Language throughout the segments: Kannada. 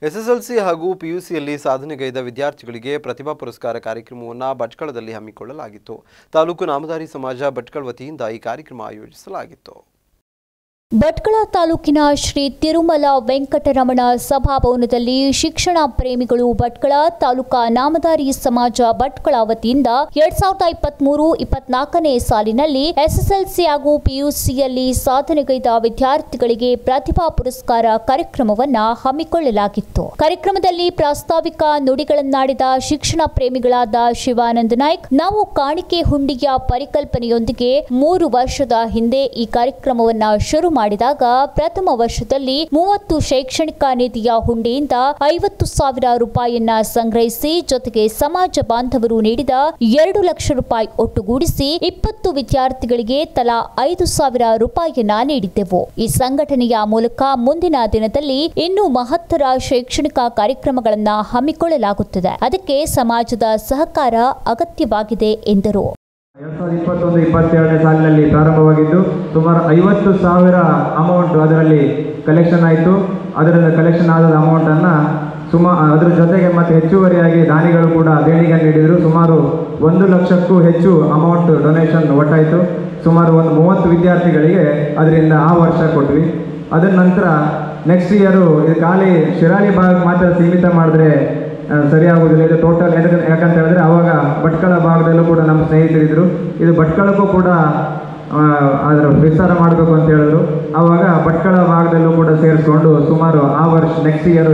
ಎಸ್ಎಸ್ಎಲ್ಸಿ ಹಾಗೂ ಪಿಯುಸಿಯಲ್ಲಿ ಸಾಧನೆಗೈದ ವಿದ್ಯಾರ್ಥಿಗಳಿಗೆ ಪ್ರತಿಭಾ ಪುರಸ್ಕಾರ ಕಾರ್ಯಕ್ರಮವನ್ನು ಭಟ್ಕಳದಲ್ಲಿ ಹಮ್ಮಿಕೊಳ್ಳಲಾಗಿತ್ತು. ತಾಲೂಕು ನಾಮಧಾರಿ ಸಮಾಜ ಭಟ್ಕಳ ವತಿಯಿಂದ ಈ ಕಾರ್ಯಕ್ರಮ ಆಯೋಜಿಸಲಾಗಿತ್ತು. ಭಟ್ಕಳ ತಾಲೂಕಿನ ಶ್ರೀ ತಿರುಮಲ ವೆಂಕಟರಮಣ ಸಭಾಭವನದಲ್ಲಿ ಶಿಕ್ಷಣ ಪ್ರೇಮಿಗಳು ಭಟ್ಕಳ ತಾಲೂಕಾ ನಾಮಧಾರಿ ಸಮಾಜ ಭಟ್ಕಳ ವತಿಯಿಂದ 2023-24ನೇ ಸಾಲಿನಲ್ಲಿ ಎಸ್ಎಸ್ಎಲ್ಸಿ ಹಾಗೂ ಪಿಯುಸಿಯಲ್ಲಿ ಸಾಧನೆಗೈದ ವಿದ್ಯಾರ್ಥಿಗಳಿಗೆ ಪ್ರತಿಭಾ ಪುರಸ್ಕಾರ ಕಾರ್ಯಕ್ರಮವನ್ನು ಹಮ್ಮಿಕೊಳ್ಳಲಾಗಿತ್ತು. ಕಾರ್ಯಕ್ರಮದಲ್ಲಿ ಪ್ರಾಸ್ತಾವಿಕ ನುಡಿಗಳನ್ನಾಡಿದ ಶಿಕ್ಷಣ ಪ್ರೇಮಿಗಳಾದ ಶಿವಾನಂದ ನಾಯ್ಕ್, ನಾವು ಕಾಣಿಕೆ ಹುಂಡಿಯ ಪರಿಕಲ್ಪನೆಯೊಂದಿಗೆ 3 ವರ್ಷದ ಹಿಂದೆ ಈ ಕಾರ್ಯಕ್ರಮವನ್ನು ಶುರು ಮಾಡಿದಾಗ ಪ್ರಥಮ ವರ್ಷದಲ್ಲಿ 30 ಶೈಕ್ಷಣಿಕ ನಿಧಿಯ ಹುಂಡಿಯಿಂದ 50,000 ರೂಪಾಯಿಯನ್ನ ಸಂಗ್ರಹಿಸಿ ಜೊತೆಗೆ ಸಮಾಜ ಬಾಂಧವರು ನೀಡಿದ 2 ಲಕ್ಷ ರೂಪಾಯಿ ಒಟ್ಟುಗೂಡಿಸಿ 20 ವಿದ್ಯಾರ್ಥಿಗಳಿಗೆ ತಲಾ 5,000 ರೂಪಾಯಿಯನ್ನ ನೀಡಿದ್ದೆವು. ಈ ಸಂಘಟನೆಯ ಮೂಲಕ ಮುಂದಿನ ದಿನದಲ್ಲಿ ಇನ್ನೂ ಮಹತ್ತರ ಶೈಕ್ಷಣಿಕ ಕಾರ್ಯಕ್ರಮಗಳನ್ನು ಹಮ್ಮಿಕೊಳ್ಳಲಾಗುತ್ತದೆ. ಅದಕ್ಕೆ ಸಮಾಜದ ಸಹಕಾರ ಅಗತ್ಯವಾಗಿದೆ ಎಂದರು. 2021-22ನೇ ಸಾಲಿನಲ್ಲಿ ಪ್ರಾರಂಭವಾಗಿದ್ದು ಸುಮಾರು 50,000 ಅಮೌಂಟ್ ಅದರಲ್ಲಿ ಕಲೆಕ್ಷನ್ ಆಯಿತು. ಅದರಿಂದ ಕಲೆಕ್ಷನ್ ಆದ ಅಮೌಂಟನ್ನು ಅದರ ಜೊತೆಗೆ ಮತ್ತು ಹೆಚ್ಚುವರಿಯಾಗಿ ದಾನಿಗಳು ಕೂಡ ದೇಣಿಗೆ ನೀಡಿದರು. ಸುಮಾರು 1 ಲಕ್ಷಕ್ಕೂ ಹೆಚ್ಚು ಅಮೌಂಟ್ ಡೊನೇಷನ್ ಒಟ್ಟಾಯಿತು. ಸುಮಾರು ಒಂದು 30 ವಿದ್ಯಾರ್ಥಿಗಳಿಗೆ ಅದರಿಂದ ಆ ವರ್ಷ ಕೊಟ್ವಿ. ಅದರ ನಂತರ ನೆಕ್ಸ್ಟ್ ಇಯರು ಇದು ಖಾಲಿ ಶಿರಾಲಿ ಭಾಗ ಮಾತ್ರ ಸೀಮಿತ ಮಾಡಿದ್ರೆ ಸರಿಯಾಗುವುದಿಲ್ಲ. ಇದು ಟೋಟಲ್ ಯಾಕಂತ ಹೇಳಿದ್ರೆ ಆವಾಗ ಭಟ್ಕಳ ಭಾಗದಲ್ಲೂ ಕೂಡ ನಮ್ಮ ಸ್ನೇಹಿತರಿದ್ದರು. ಇದು ಭಟ್ಕಳಕ್ಕೂ ಕೂಡ ಅದರ ವಿಸ್ತಾರ ಮಾಡಬೇಕು ಅಂತ ಹೇಳಿದ್ರು. ಆವಾಗ ಭಟ್ಕಳ ಭಾಗದಲ್ಲೂ ಕೂಡ ಸೇರಿಸ್ಕೊಂಡು ಸುಮಾರು ಆ ವರ್ಷ ನೆಕ್ಸ್ಟ್ ಇಯರ್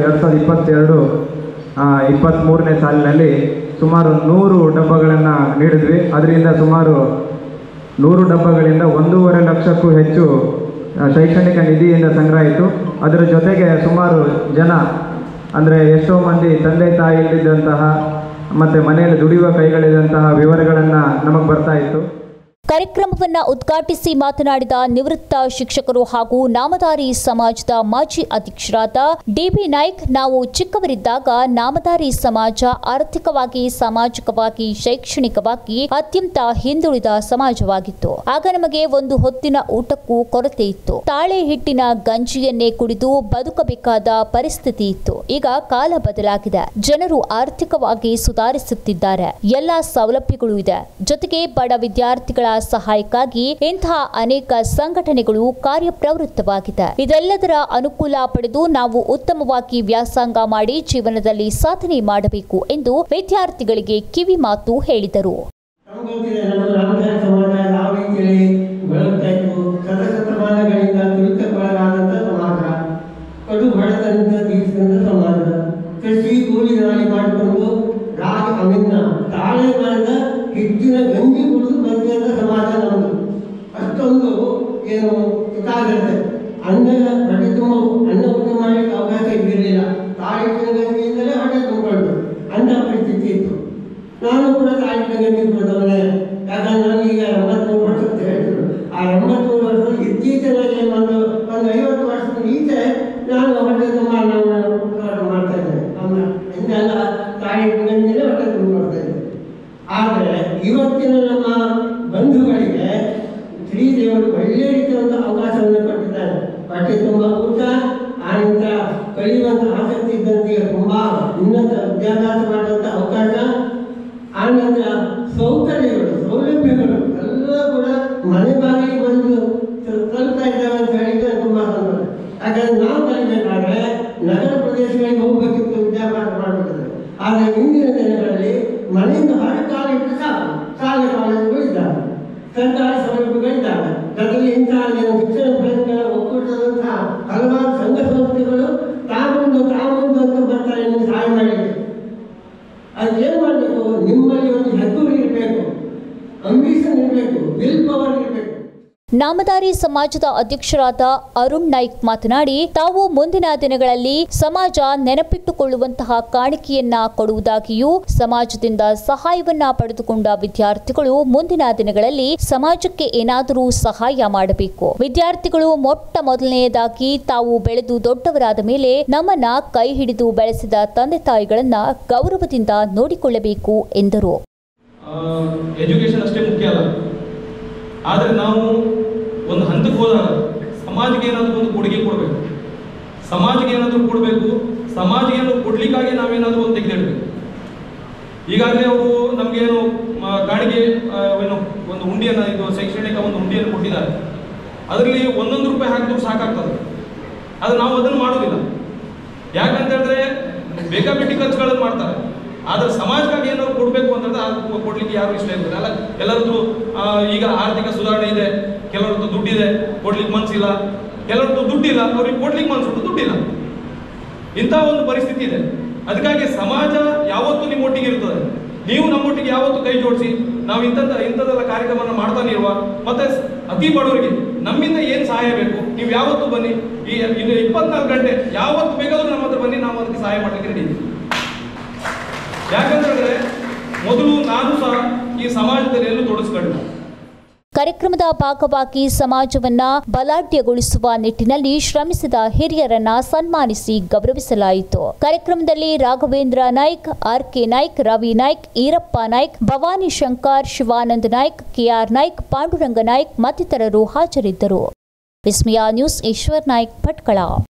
2022-23ನೇ ಸಾಲಿನಲ್ಲಿ ಸುಮಾರು 100 ಡಬ್ಬಗಳನ್ನು ನೀಡಿದ್ವಿ. ಅದರಿಂದ ಸುಮಾರು 100 ಡಬ್ಬಗಳಿಂದ 1.5 ಲಕ್ಷಕ್ಕೂ ಹೆಚ್ಚು ಶೈಕ್ಷಣಿಕ ನಿಧಿಯಿಂದ ಸಂಗ್ರಹ ಆಯಿತು. ಅದರ ಜೊತೆಗೆ ಸುಮಾರು ಜನ ಅಂದರೆ ಎಷ್ಟೋ ಮಂದಿ ತಂದೆ ತಾಯಿ ಇಲ್ಲದಂತಹ ಮತ್ತು ಮನೆಯಲ್ಲಿ ದುಡಿಯುವ ಕೈಗಳಿದಂತಹ ವಿವರಗಳನ್ನು ನಮಗೆ ಬರ್ತಾ ಇತ್ತು. ಕಾರ್ಯಕ್ರಮವನ್ನು ಉದ್ಘಾಟಿಸಿ ಮಾತನಾಡಿದ ನಿವೃತ್ತ ಶಿಕ್ಷಕರು ಹಾಗೂ ನಾಮಧಾರಿ ಸಮಾಜದ ಮಾಜಿ ಅಧ್ಯಕ್ಷರಾದ ಡಿಬಿ ನಾಯ್ಕ್, ನಾವು ಚಿಕ್ಕವರಿದ್ದಾಗ ನಾಮಧಾರಿ ಸಮಾಜ ಆರ್ಥಿಕವಾಗಿ, ಸಾಮಾಜಿಕವಾಗಿ, ಶೈಕ್ಷಣಿಕವಾಗಿ ಅತ್ಯಂತ ಹಿಂದುಳಿದ ಸಮಾಜವಾಗಿತ್ತು. ಆಗ ನಮಗೆ ಒಂದು ಹೊತ್ತಿನ ಊಟಕ್ಕೂ ಕೊರತೆ ಇತ್ತು. ತಾಳೆ ಹಿಟ್ಟಿನ ಗಂಜಿಯನ್ನೇ ಕುಡಿದು ಬದುಕಬೇಕಾದ ಪರಿಸ್ಥಿತಿ ಇತ್ತು. ಈಗ ಕಾಲ ಬದಲಾಗಿದೆ. ಜನರು ಆರ್ಥಿಕವಾಗಿ ಸುಧಾರಿಸುತ್ತಿದ್ದಾರೆ. ಎಲ್ಲಾ ಸೌಲಭ್ಯಗಳು ಇದೆ. ಜೊತೆಗೆ ಬಡ ವಿದ್ಯಾರ್ಥಿಗಳ ಸಹಾಯಕ್ಕಾಗಿ ಇಂತಹ ಅನೇಕ ಸಂಘಟನೆಗಳು ಕಾರ್ಯಪ್ರವೃತ್ತವಾಗಿದೆ. ಇದೆಲ್ಲದರ ಅನುಕೂಲ ಪಡೆದು ನಾವು ಉತ್ತಮವಾಗಿ ವ್ಯಾಸಂಗ ಮಾಡಿ ಜೀವನದಲ್ಲಿ ಸಾಧನೆ ಮಾಡಬೇಕು ಎಂದು ವಿದ್ಯಾರ್ಥಿಗಳಿಗೆ ಕಿವಿ ಮಾತು ಹೇಳಿದರು. ಹೆಚ್ಚಿನ ಗಂಜಿ ಕುಡಿದು ಬಂದಿದ್ದ ಸಮಾಜ ನಮ್ಮದು. ಅಷ್ಟೊಂದು ಏನು ಸುಖಾಗಿರುತ್ತೆ. ಹೊಟ್ಟೆ ತುಂಬ ಅನ್ನ ಊಟ ಮಾಡಲಿಕ್ಕೆ ಅವಕಾಶ ಇದ್ದಿರಲಿಲ್ಲ. ತಾಳಿನ ಗಂಜಿಯಿಂದಲೇ ಹೊಟ್ಟೆ ತುಂಬಿಕೊಂಡು ಅಂಥ ಪರಿಸ್ಥಿತಿ ಇತ್ತು. ನಾನು ಕೂಡ ತಾಳಿನ ಗಂಜಿ ಕುಡಿದವನೇ. ಯಾಕಂದ್ರೆ ನನಗೀಗ 83 ವರ್ಷ ಅಂತ ಹೇಳಿದ್ರು. ಆ 83 ವರ್ಷ ಇತ್ತೀಚೆಗೆ ಒಂದು 50 ವರ್ಷದ ಈಚೆ ನಾನು ಹೊಟ್ಟೆ ತುಂಬ ಅನ್ನವನ್ನು ಮಾಡ್ತಾ ಇದ್ದೇನೆ. ಹಿಂದೆಲ್ಲ ತಾಳಿನ ಗಂಜಿನೇ ಹೊಟ್ಟೆ ತುಂಬಿಕೊಡ್ತಾ ಇದ್ದೆ. ಆದರೆ ಇವತ್ತಿನ ನಮ್ಮ ಬಂಧುಗಳಿಗೆ ಶ್ರೀದೇವರು ಒಳ್ಳೆಯ ರೀತಿಯ ಅವಕಾಶವನ್ನು ಕೊಟ್ಟಿದ್ದಾರೆ. ಹೊಟ್ಟೆ ತುಂಬ ಊಟ, ಆನಂತರ ಕಲಿಯುವಂಥ ಆಸಕ್ತಿ ಇದ್ದಂತೆ ತುಂಬ ಉನ್ನತ ವಿದ್ಯಾಭ್ಯಾಸ ಮಾಡುವಂಥ ಅವಕಾಶ, ಆನಂತರ ಸೌಕರ್ಯಗಳು, ಸೌಲಭ್ಯಗಳು ಎಲ್ಲ ಕೂಡ ಮನೆ ಬಾಗಿಲಿಗೆ ಬಂದು ತಲುಪ್ತಾ ಇದ್ದಾವೆ ಅಂತ ಹೇಳಿದ್ರೆ ತುಂಬ ಸಂತೋಷ. ಯಾಕಂದ್ರೆ ನಾವು ಕಲಿಬೇಕಾದ್ರೆ ನಗರ ಪ್ರದೇಶಗಳಿಗೆ ಹೋಗಬೇಕಿತ್ತು ವಿದ್ಯಾಭ್ಯಾಸ ಮಾಡಬೇಕಾದ್ರೆ. ಆದರೆ ಇಂದಿನ ದಿನಗಳಲ್ಲಿ ಮನೆಯಿಂದ ಹೊರಕಾಲಿಟ್ಟು ಸಾಕು. ಶಾಲೆ ಕಾಲೇಜುಗಳು ಇದ್ದಾವೆ, ಸರ್ಕಾರಿ ಸೌಲಭ್ಯಗಳಿದ್ದಾವೆ. ಜೊತೆಗೆ ಇಂತಹ ಶಿಕ್ಷಣ ಪ್ರಯತ್ನಗಳ ಒಕ್ಕೂಟದಂತಹ ಹಲವಾರು ಸಂಘ ಸಂಸ್ಥೆಗಳು ತಾಮುಂದು ಅಂತ ಬರ್ತಾರೆ ನಿಮಗೆ ಸಹಾಯ ಮಾಡಲಿಕ್ಕೆ. ಅದಕ್ಕೇನು ಮಾಡಬೇಕು? ನಿಮ್ಮಲ್ಲಿ ಒಂದು ಹೆಗ್ಗುರು ಇರಬೇಕು, ಅಂಬಿಷನ್ ಇರಬೇಕು, ವಿಲ್ ಪವರ್ ಇರಬೇಕು. ನಾಮಧಾರಿ ಸಮಾಜದ ಅಧ್ಯಕ್ಷರಾದ ಅರುಣ್ ನಾಯ್ಕ್ ಮಾತನಾಡಿ, ತಾವು ಮುಂದಿನ ದಿನಗಳಲ್ಲಿ ಸಮಾಜ ನೆನಪಿಟ್ಟುಕೊಳ್ಳುವಂತಹ ಕಾಣಿಕೆಯನ್ನ ಕೊಡುವುದಾಗಿಯೂ ಸಮಾಜದಿಂದ ಸಹಾಯವನ್ನ ಪಡೆದುಕೊಂಡ ವಿದ್ಯಾರ್ಥಿಗಳು ಮುಂದಿನ ದಿನಗಳಲ್ಲಿ ಸಮಾಜಕ್ಕೆ ಏನಾದರೂ ಸಹಾಯ ಮಾಡಬೇಕು. ವಿದ್ಯಾರ್ಥಿಗಳು ಮೊಟ್ಟ ಮೊದಲನೆಯದಾಗಿ ತಾವು ಬೆಳೆದು ದೊಡ್ಡವರಾದ ಮೇಲೆ ನಮ್ಮನ್ನ ಕೈ ಹಿಡಿದು ಬೆಳೆಸಿದ ತಂದೆ ತಾಯಿಗಳನ್ನ ಗೌರವದಿಂದ ನೋಡಿಕೊಳ್ಳಬೇಕು ಎಂದರು. ಎಜುಕೇಶನ್ ಅಷ್ಟೇ ಮುಖ್ಯ ಅಲ್ಲ, ಆದರೆ ನಾವು ಒಂದು ಹಂತಕ್ಕೆ ಹೋದಾಗ ಸಮಾಜಕ್ಕೆ ಏನಾದರೂ ಒಂದು ಕೊಡುಗೆ ಕೊಡಬೇಕು. ಸಮಾಜಕ್ಕೆ ಏನಾದರೂ ಕೊಡಬೇಕು, ಸಮಾಜಕ್ಕೆ ಕೊಡ್ಲಿಕ್ಕಾಗಿ ನಾವೇನಾದರೂ ಒಂದು ತೆಗೆದಿಡ್ಬೇಕು. ಈಗಾಗಲೇ ಅವರು ನಮಗೇನು ಗಾಡಿಗೆ ಏನು ಒಂದು ಹುಂಡಿಯನ್ನು, ಇದು ಶೈಕ್ಷಣಿಕ ಒಂದು ಹುಂಡಿಯನ್ನು ಕೊಟ್ಟಿದ್ದಾರೆ. ಅದರಲ್ಲಿ 1 ರೂಪಾಯಿ ಹಾಕಿದ್ರು ಸಾಕಾಗ್ತದೆ. ಅದು ನಾವು ಅದನ್ನು ಮಾಡೋದಿಲ್ಲ. ಯಾಕಂತ ಹೇಳಿದ್ರೆ ಬೇಕಾಬಿಟ್ಟಿ ಖರ್ಚುಗಳನ್ನು ಮಾಡ್ತಾರೆ. ಆದರೆ ಸಮಾಜಕ್ಕಾಗಿ ಏನಾದ್ರು ಕೊಡಬೇಕು ಅಂತಂದ್ರೆ ಅದು ಕೊಡ್ಲಿಕ್ಕೆ ಯಾರು ಇಷ್ಟ ಇರ್ತದೆ ಅಲ್ಲ. ಎಲ್ಲರದ್ದು ಈಗ ಆರ್ಥಿಕ ಸುಧಾರಣೆ ಇದೆ, ಕೆಲವ್ರದ್ದು ದುಡ್ಡಿದೆ ಕೊಡ್ಲಿಕ್ಕೆ ಮನಸ್ಸಿಲ್ಲ, ಕೆಲವ್ರದ್ದು ದುಡ್ಡಿಲ್ಲ ಅವ್ರಿಗೆ ಕೊಡ್ಲಿಕ್ಕೆ ಮನಸ್ಸುಂಟು ದುಡ್ಡಿಲ್ಲ. ಇಂಥ ಒಂದು ಪರಿಸ್ಥಿತಿ ಇದೆ. ಅದಕ್ಕಾಗಿ ಸಮಾಜ ಯಾವತ್ತೂ ನಿಮ್ಮೊಟ್ಟಿಗೆ ಇರ್ತದೆ. ನೀವು ನಮ್ಮೊಟ್ಟಿಗೆ ಯಾವತ್ತು ಕೈ ಜೋಡಿಸಿ ನಾವು ಇಂಥದ್ದೆಲ್ಲ ಕಾರ್ಯಕ್ರಮವನ್ನು ಮಾಡ್ತಾನೆ ಇರುವ, ಮತ್ತೆ ಅತಿ ಬಡವರಿಗೆ ನಮ್ಮಿಂದ ಏನು ಸಹಾಯ ಬೇಕು ನೀವು ಯಾವತ್ತು ಬನ್ನಿ. ಇದು 24 ಗಂಟೆ ಯಾವತ್ತು ಬೇಕಾದ್ರೂ ನಮ್ಮ ಹತ್ರ ಬನ್ನಿ, ನಾವು ಅದಕ್ಕೆ ಸಹಾಯ ಮಾಡಲಿಕ್ಕೆ ರೆಡಿ ಇದ್ದೀವಿ. ಯಾಕಂತಂದ್ರೆ ಮೊದಲು ನಾನು ಸಹ ಈ ಸಮಾಜದಲ್ಲಿ ಎಲ್ಲೂ ತೊಡಗಿಸ್ಕೊಂಡಿಲ್ಲ. ಕಾರ್ಯಕ್ರಮದ ಭಾಗವಾಗಿ ಸಮಾಜವನ್ನ ಬಲಾಢ್ಯಗೊಳಿಸುವ ನಿಟ್ಟಿನಲ್ಲಿ ಶ್ರಮಿಸಿದ ಹಿರಿಯರನ್ನ ಸನ್ಮಾನಿಸಿ ಗೌರವಿಸಲಾಯಿತು. ಕಾರ್ಯಕ್ರಮದಲ್ಲಿ ರಾಘವೇಂದ್ರ ನಾಯ್ಕ್, ಆರ್.ಕೆ. ನಾಯ್ಕ್, ರವಿ ನಾಯ್ಕ್, ಈರಪ್ಪ ನಾಯ್ಕ್, ಭವಾನಿ ಶಂಕರ್, ಶಿವಾನಂದ ನಾಯ್ಕ್, ಕೆಆರ್ ನಾಯ್ಕ್, ಪಾಂಡುರಂಗ ನಾಯ್ಕ್ ಮತ್ತಿತರರು ಹಾಜರಿದ್ದರು. ವಿಸ್ಮಯ ನ್ಯೂಸ್, ಈಶ್ವರ್ ನಾಯ್ಕ್, ಭಟ್ಕಳ.